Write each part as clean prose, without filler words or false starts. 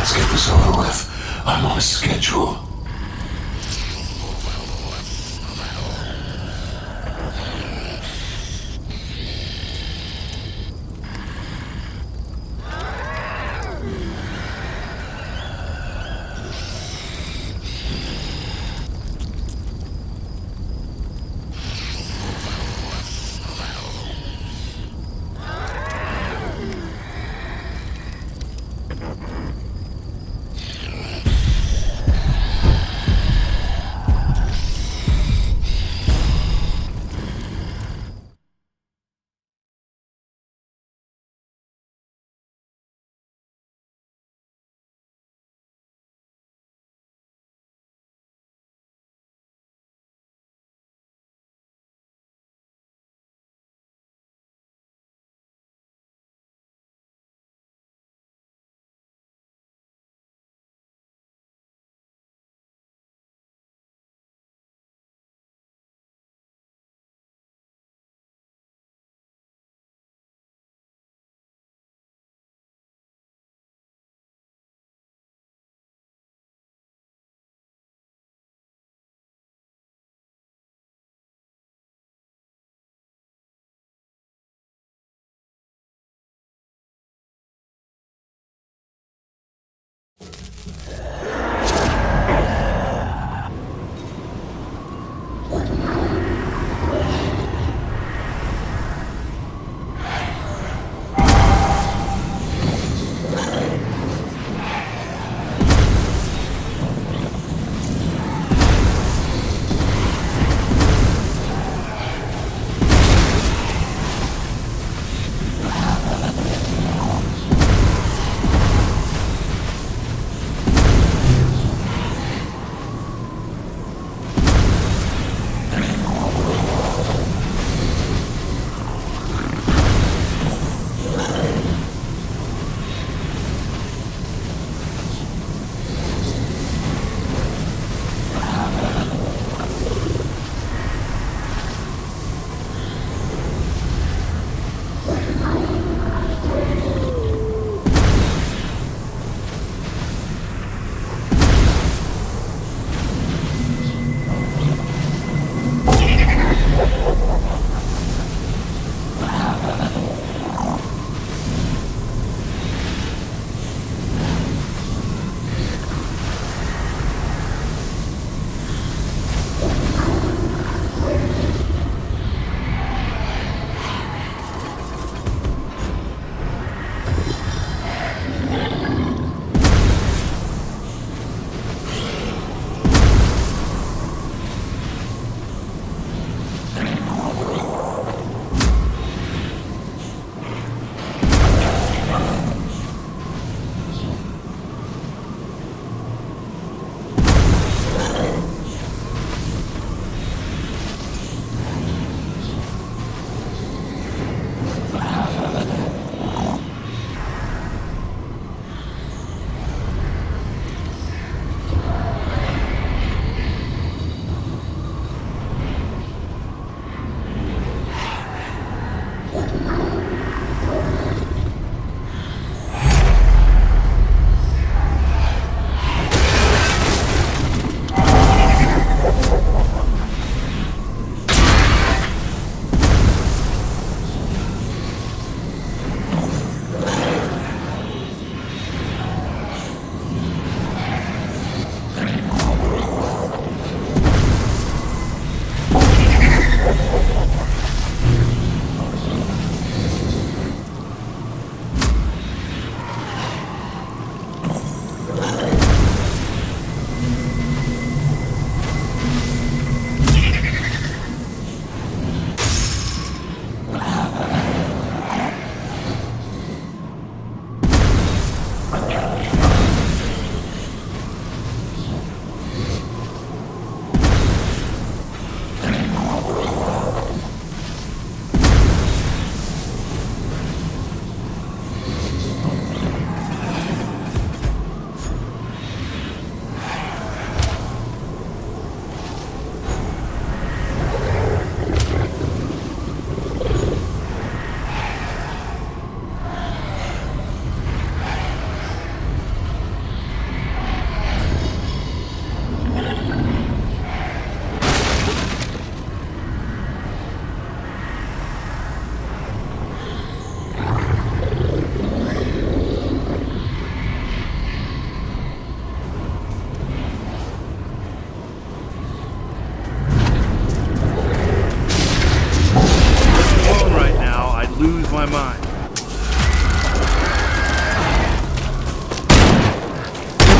Let's get this over with. I'm on a schedule.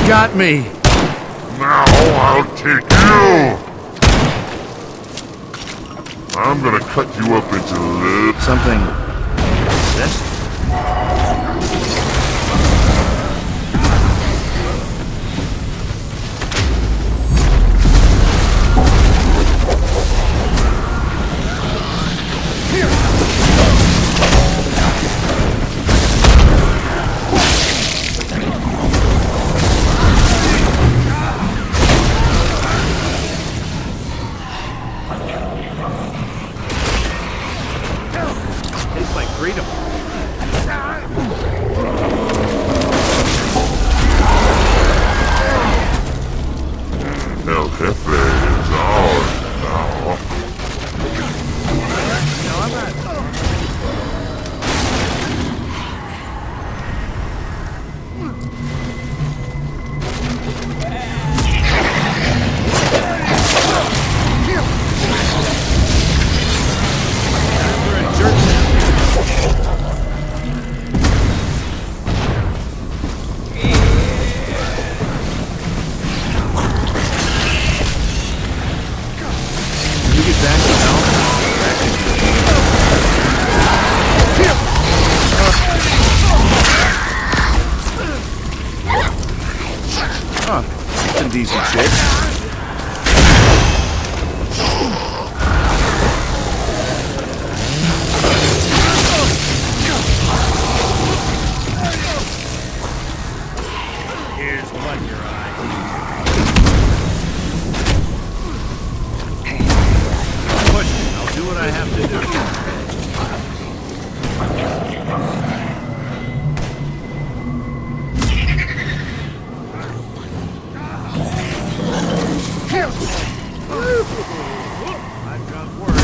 got me. Now I'll take you! I'm gonna cut you up into little... Something... this? Freedom. El Jefe is ours now. No, I'm not. Some decent shit. Here's one in your eye. Push me. I'll do what I have to do. I've got work.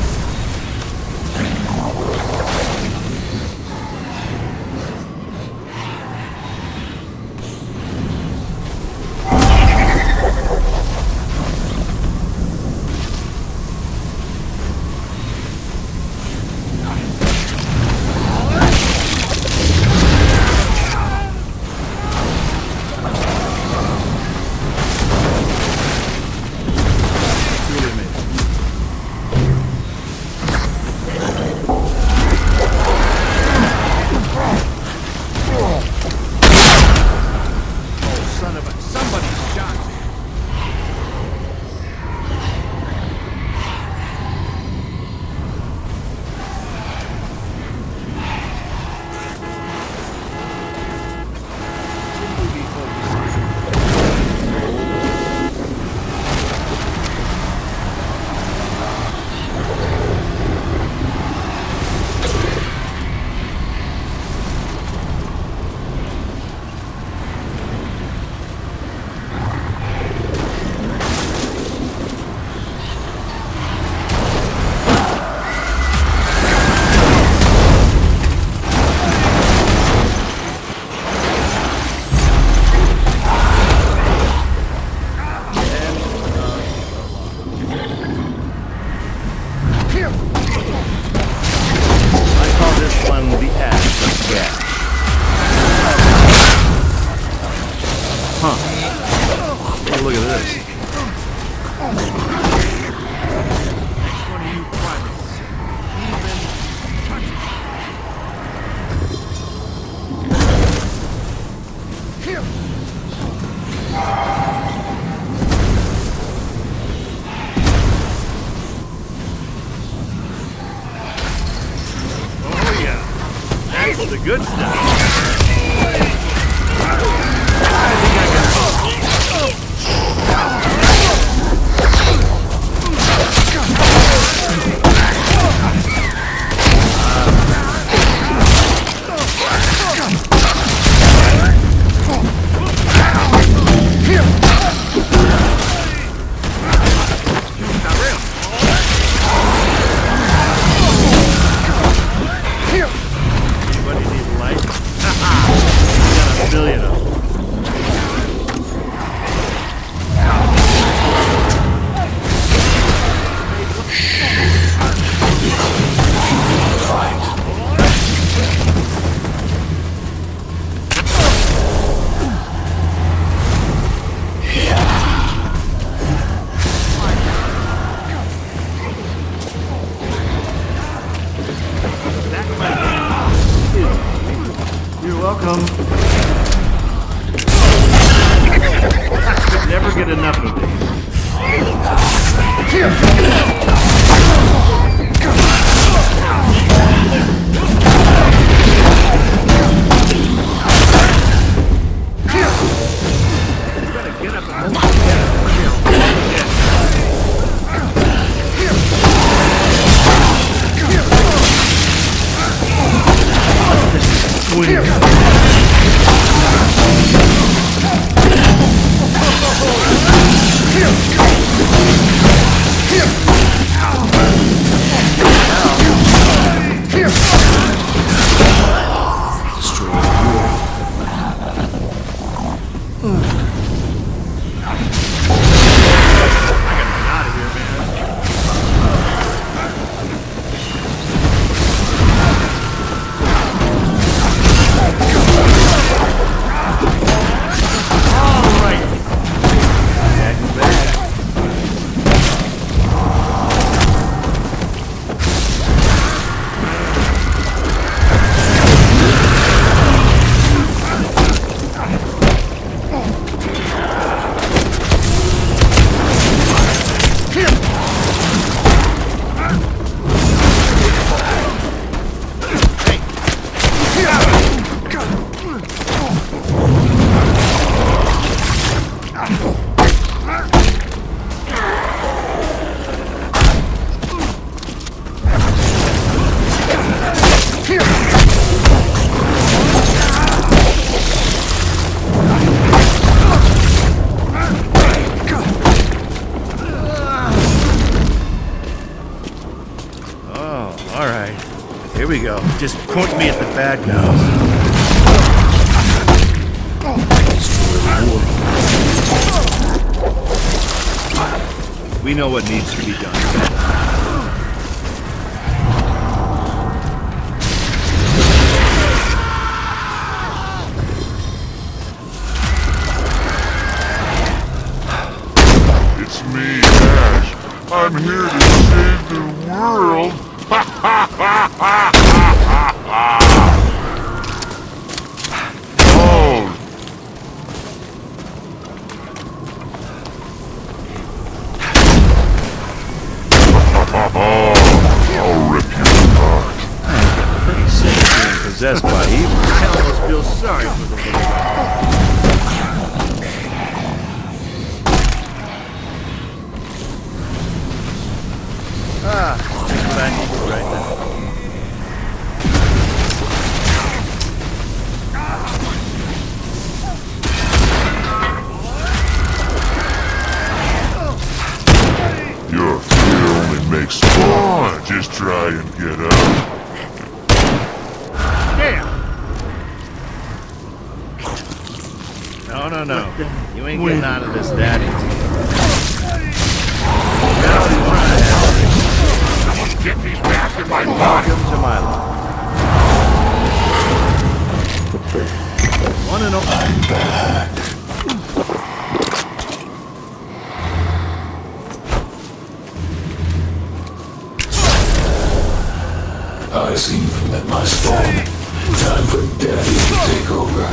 Look at this. Next one of you privates even touches Oh yeah, that's the good stuff. I think I can. Anybody need light? Never get enough of these. Here we go. Just point me at the bad guys. We know what needs to be done. It's me, Ash. I'm here to save the world. Ha ha ha ha ha ha! Oh! I'll rip you apart. Pretty sick being possessed by evil. I almost feel sorry for the little guy. That's what I need right now. Your fear only makes fun. Just try and get up. Damn! No. You ain't getting out of this that easy. Get these bastards by body! Welcome to my life. One and all. I'm back. I seem you've met my spawn. Time for Daddy to take over.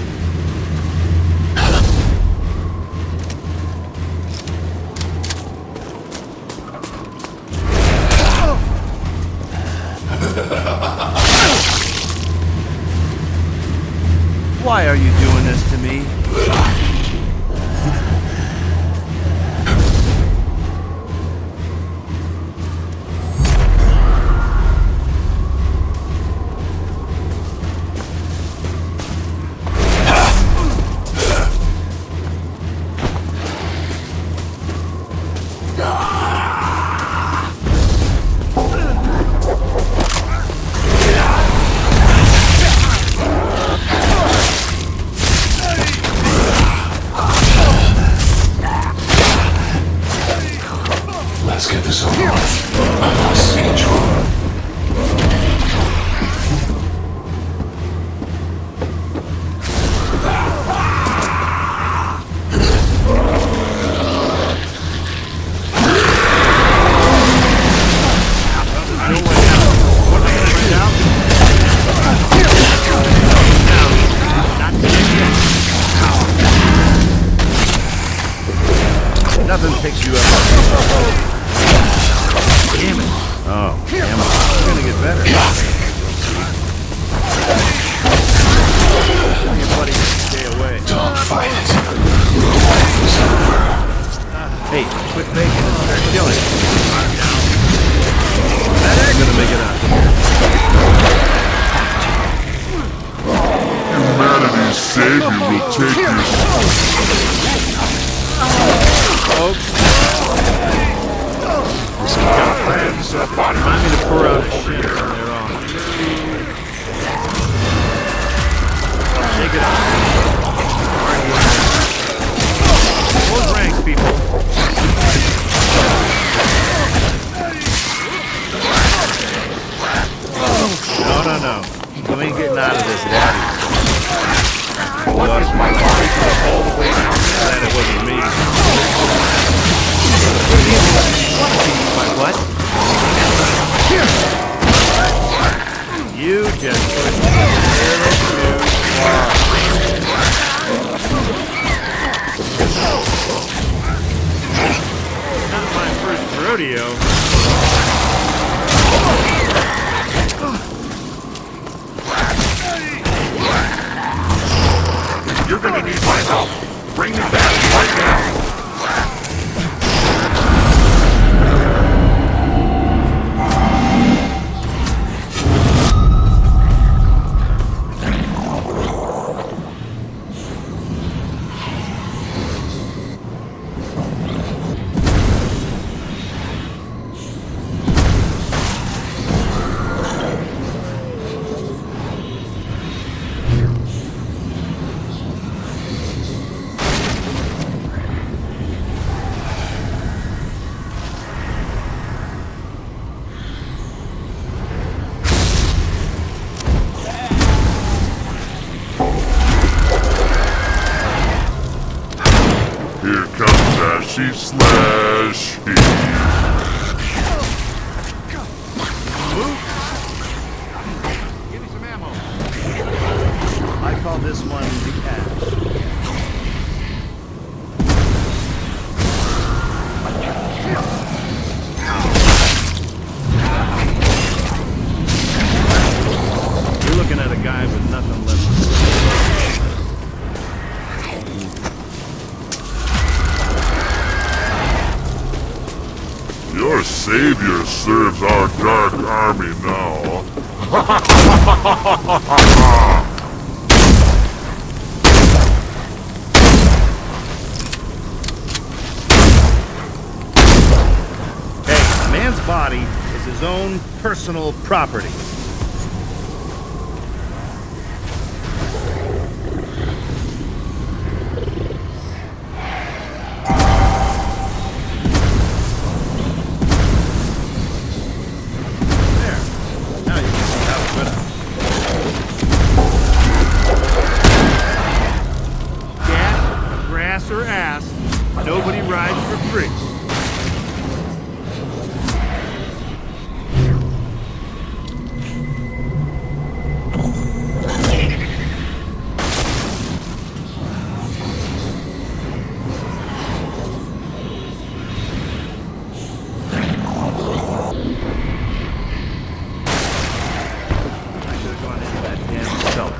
Why are you doing this to me? Nothing picks you up. Damn it. Oh, damn it. It's gonna get better. Everybody stay away. Don't fight it. Your life is over. Hey, quit making and start killing. That ain't gonna make it out. Humanity's savior will take your Folks. Remind me to pour out a shit when they're on. Shake it off. Close ranks, people. No. You ain't getting out of this, Daddy. Lost my body all the way down. Glad it wasn't me. My what? You just pushed me a little too far. Not my first rodeo. You're gonna need my help. Bring me back right now. Here comes Ashy Slash. Give me some ammo. I call this one the Ash. You're looking at a guy with nothing left. Your savior serves our dark army now. Hey, a man's body is his own personal property. Or ass, nobody rides for free. I should have gone into that damn cellar.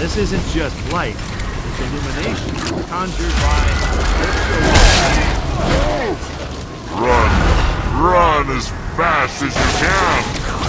This isn't just light. It's illumination conjured by... Run! Run as fast as you can!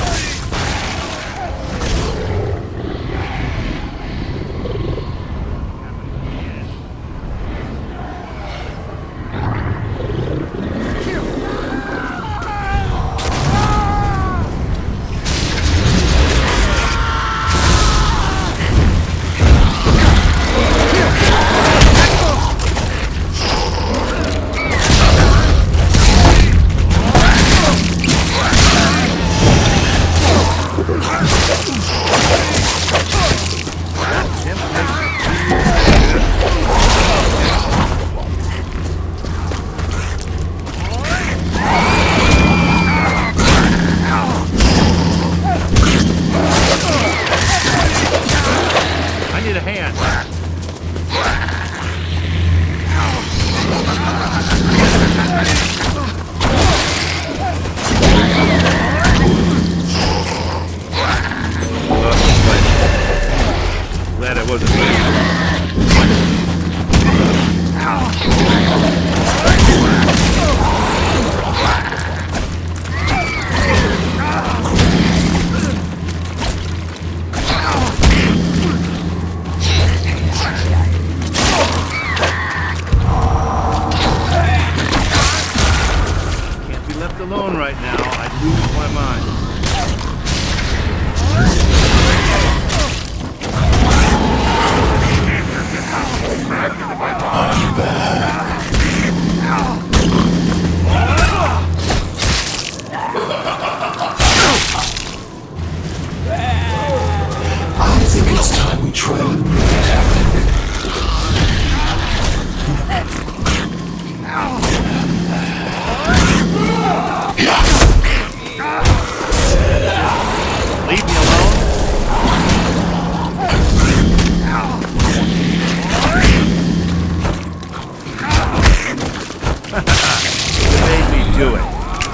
Alone right now, I'd lose my mind. I'm back. I think it's time we try a new tactic. Leave me alone. You made me do it.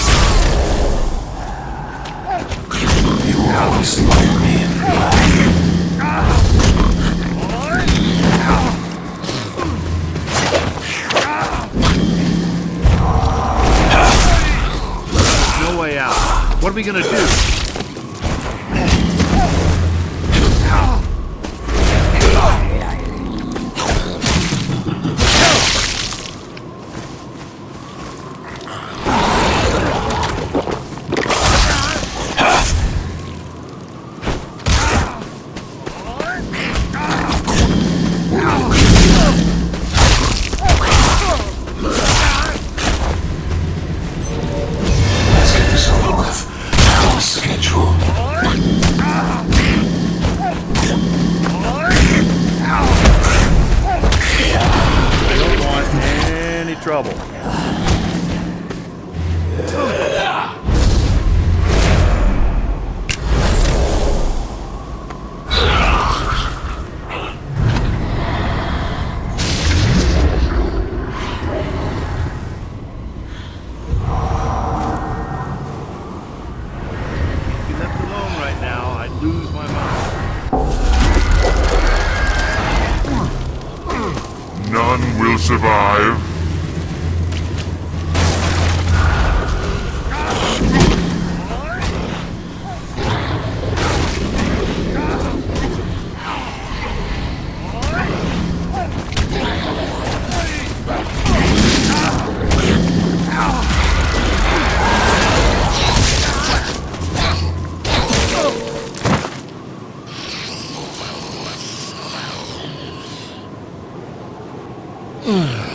You always like me in black. No way out. What are we gonna do? Let's get this over with. Now the schedule. I don't want any trouble. If you left alone right now, I'd lose my mind. None will survive. Ugh.